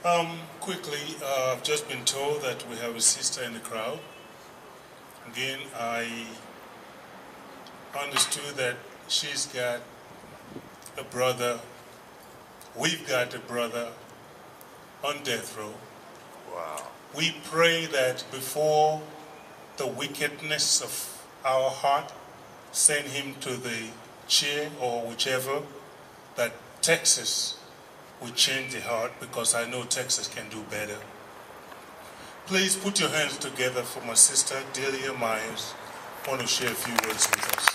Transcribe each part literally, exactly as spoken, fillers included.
Um, quickly, uh, I've just been told that we have a sister in the crowd. Again, I understood that she's got a brother, we've got a brother on death row. Wow. We pray that before the wickedness of our heart send him to the chair or whichever, that Texas will change the heart, because I know Texas can do better. Please put your hands together for my sister, Delia Myers. I want to share a few words with us.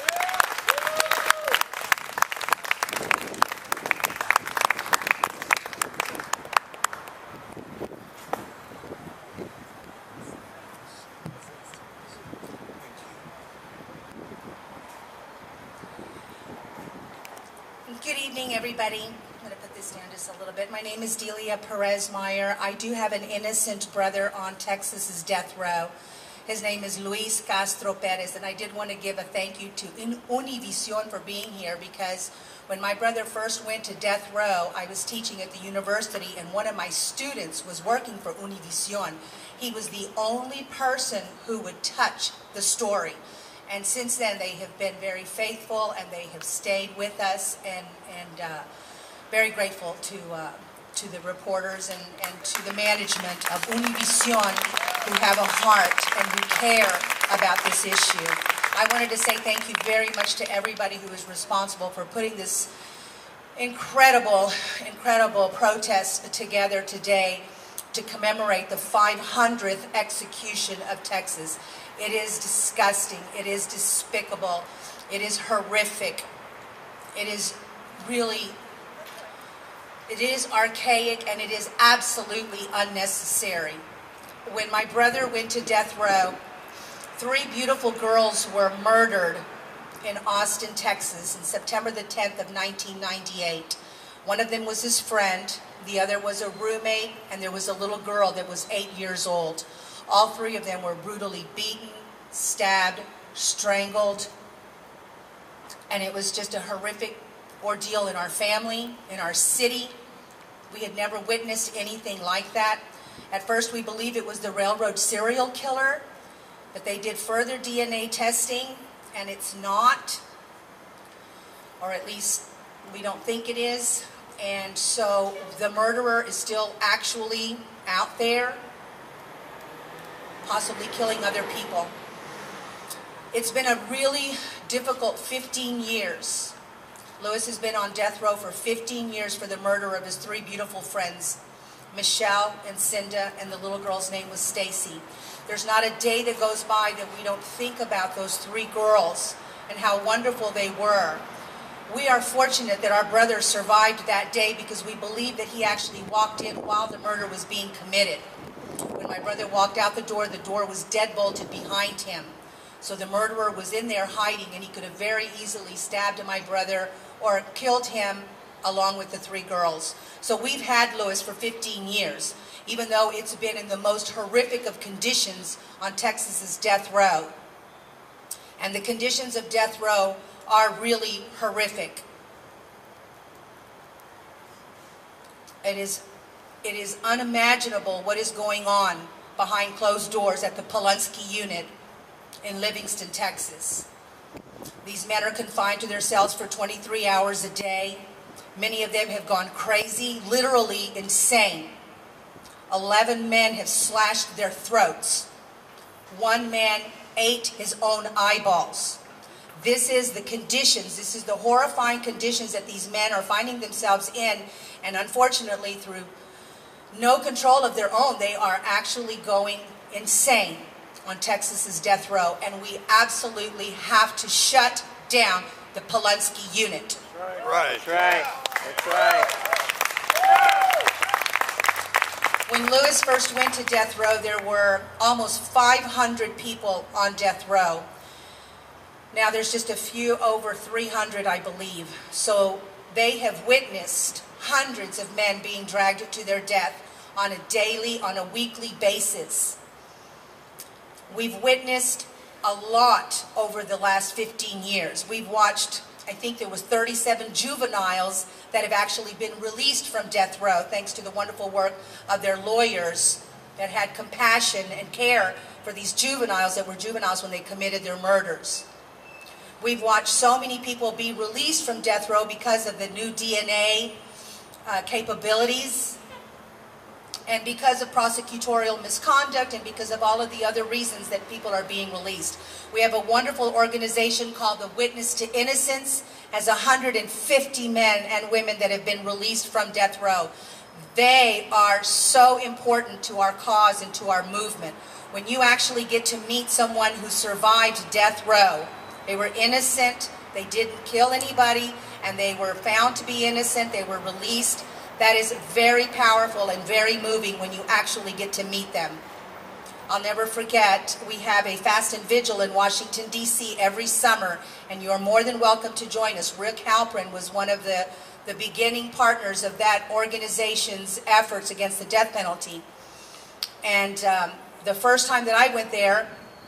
Good evening, everybody. I'm going to put this down just a little bit. My name is Delia Perez Meyer. I do have an innocent brother on Texas's death row. His name is Luis Castro Perez, and I did want to give a thank you to Univision for being here, because when my brother first went to death row, I was teaching at the university, and one of my students was working for Univision. He was the only person who would touch the story. And since then, they have been very faithful, and they have stayed with us, and, and uh, very grateful to, uh, to the reporters and, and to the management of Univision, who have a heart and who care about this issue. I wanted to say thank you very much to everybody who is responsible for putting this incredible, incredible protest together today to commemorate the five hundredth execution of Texas. It is disgusting. It is despicable. It is horrific. It is really, it is archaic, and it is absolutely unnecessary. When my brother went to death row, three beautiful girls were murdered in Austin, Texas, on September the tenth of nineteen ninety-eight. One of them was his friend, the other was a roommate, and there was a little girl that was eight years old. All three of them were brutally beaten, stabbed, strangled, and it was just a horrific ordeal in our family, in our city. We had never witnessed anything like that. At first, we believed it was the railroad serial killer, but they did further D N A testing, and it's not, or at least we don't think it is. And so the murderer is still actually out there, possibly killing other people. It's been a really difficult fifteen years. Luis has been on death row for fifteen years for the murder of his three beautiful friends, Michelle and Cinda, and the little girl's name was Stacy. There's not a day that goes by that we don't think about those three girls and how wonderful they were. We are fortunate that our brother survived that day, because we believe that he actually walked in while the murder was being committed. When my brother walked out the door, the door was deadbolted behind him. So the murderer was in there hiding, and he could have very easily stabbed my brother or killed him along with the three girls. So we've had Luis for fifteen years, even though it's been in the most horrific of conditions on Texas's death row. And the conditions of death row are really horrific. It is, it is unimaginable what is going on behind closed doors at the Polunsky unit in Livingston, Texas. These men are confined to their cells for twenty-three hours a day. Many of them have gone crazy, literally insane. Eleven men have slashed their throats. One man ate his own eyeballs. This is the conditions, this is the horrifying conditions that these men are finding themselves in, and unfortunately, through no control of their own, they are actually going insane on Texas's death row, and we absolutely have to shut down the Polunsky unit. Right. That's right. That's right. When Luis first went to death row, there were almost five hundred people on death row. Now there's just a few over three hundred, I believe. So they have witnessed hundreds of men being dragged to their death on a daily, on a weekly basis. We've witnessed a lot over the last fifteen years. We've watched I think there was thirty-seven juveniles that have actually been released from death row thanks to the wonderful work of their lawyers that had compassion and care for these juveniles that were juveniles when they committed their murders. We've watched so many people be released from death row because of the new D N A uh, capabilities, and because of prosecutorial misconduct, and because of all of the other reasons that people are being released. We have a wonderful organization called the Witness to Innocence, has one hundred fifty men and women that have been released from death row. They are so important to our cause and to our movement. When you actually get to meet someone who survived death row, they were innocent, they didn't kill anybody, and they were found to be innocent, they were released. That is very powerful and very moving when you actually get to meet them. I'll never forget, we have a fast and vigil in Washington, D C every summer, and you are more than welcome to join us. Rick Halpern was one of the, the beginning partners of that organization's efforts against the death penalty. And um, the first time that I went there,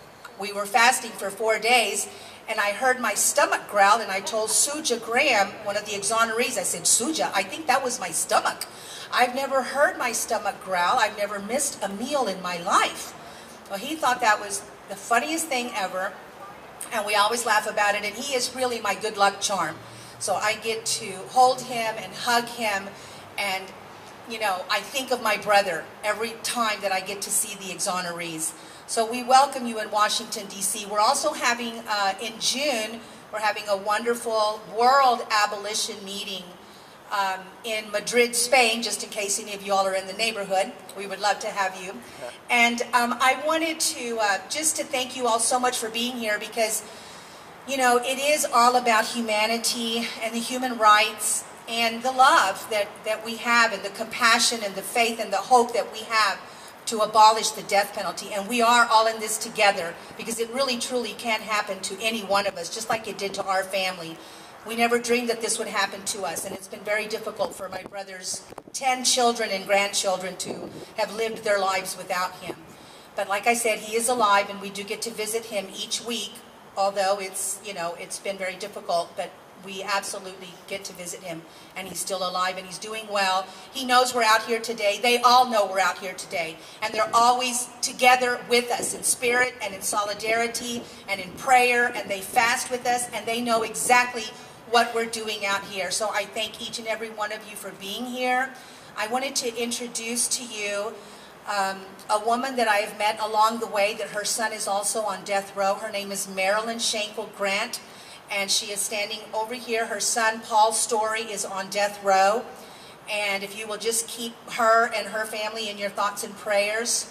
we were fasting for four days, and I heard my stomach growl, and I told Suja Graham, one of the exonerees, I said, Suja, I think that was my stomach. I've never heard my stomach growl. I've never missed a meal in my life. Well, he thought that was the funniest thing ever, and we always laugh about it, and he is really my good luck charm. So I get to hold him and hug him, and, you know, I think of my brother every time that I get to see the exonerees. So we welcome you in Washington, D C We're also having, uh, in June, we're having a wonderful World Abolition meeting um, in Madrid, Spain, just in case any of you all are in the neighborhood. We would love to have you. And um, I wanted to, uh, just to thank you all so much for being here, because, you know, it is all about humanity and the human rights and the love that, that we have, and the compassion and the faith and the hope that we have to abolish the death penalty. And we are all in this together, because it really truly can happen to any one of us, just like it did to our family. We never dreamed that this would happen to us, and it's been very difficult for my brother's ten children and grandchildren to have lived their lives without him. But like I said, he is alive, and we do get to visit him each week, although it's, you know, it's been very difficult, but we absolutely get to visit him, and he's still alive, and he's doing well. He knows we're out here today. They all know we're out here today, and they're always together with us in spirit and in solidarity and in prayer, and they fast with us, and they know exactly what we're doing out here. So I thank each and every one of you for being here. I wanted to introduce to you um, a woman that I have met along the way, that her son is also on death row. Her name is Marilyn Shankle Grant, and she is standing over here. Her son, Paul Story, is on death row. And if you will just keep her and her family in your thoughts and prayers.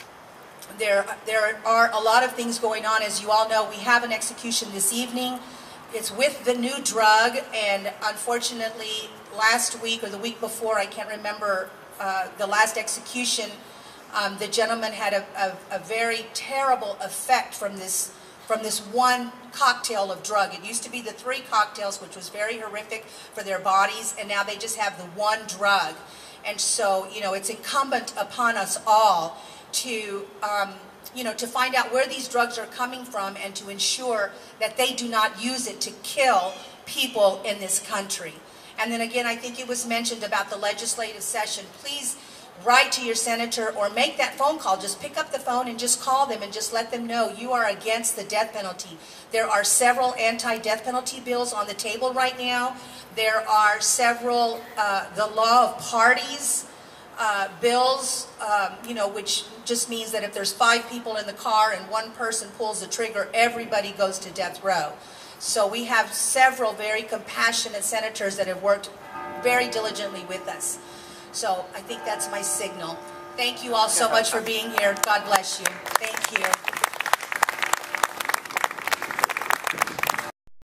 There, there are a lot of things going on. As you all know, we have an execution this evening. It's with the new drug, and unfortunately, last week or the week before, I can't remember, uh, the last execution, um, the gentleman had a, a, a very terrible effect from this from this one cocktail of drug. It used to be the three cocktails, which was very horrific for their bodies, and now they just have the one drug. And so, you know, it's incumbent upon us all to, um, you know, to find out where these drugs are coming from, and to ensure that they do not use it to kill people in this country. And then again, I think it was mentioned about the legislative session. Please write to your senator or make that phone call. Just pick up the phone and just call them and just let them know you are against the death penalty. There are several anti-death penalty bills on the table right now. There are several, uh, the law of parties uh, bills, um, you know, which just means that if there's five people in the car and one person pulls the trigger, everybody goes to death row. So we have several very compassionate senators that have worked very diligently with us. So I think that's my signal. Thank you all so much for being here. God bless you. Thank you.